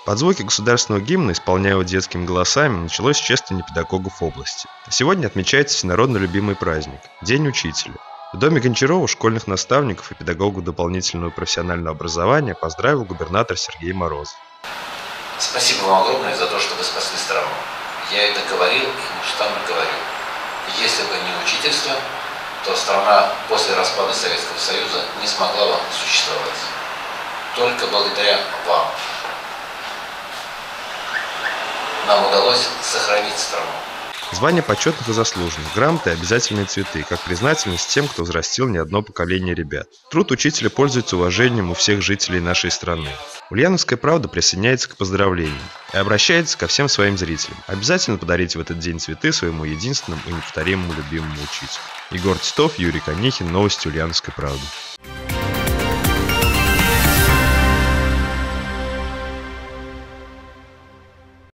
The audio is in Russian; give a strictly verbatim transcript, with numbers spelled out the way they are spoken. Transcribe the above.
Под звуки государственного гимна, исполняемого детскими голосами, началось чествование педагогов области. Сегодня отмечается всенародно любимый праздник – День учителя. В доме Гончарова школьных наставников и педагогов дополнительного профессионального образования поздравил губернатор Сергей Морозов. Спасибо вам огромное за то, что вы спасли страну. Я это говорил и неустанно говорю. Если бы не учительство, то страна после распада Советского Союза не смогла бы существовать. Только благодаря вам нам удалось сохранить страну. Звание почетных и заслуженных, грамоты и обязательные цветы, как признательность тем, кто взрастил не одно поколение ребят. Труд учителя пользуется уважением у всех жителей нашей страны. Ульяновская правда присоединяется к поздравлениям и обращается ко всем своим зрителям. Обязательно подарите в этот день цветы своему единственному и неповторимому любимому учителю. Егор Титов, Юрий Конихин. Новости Ульяновской правды.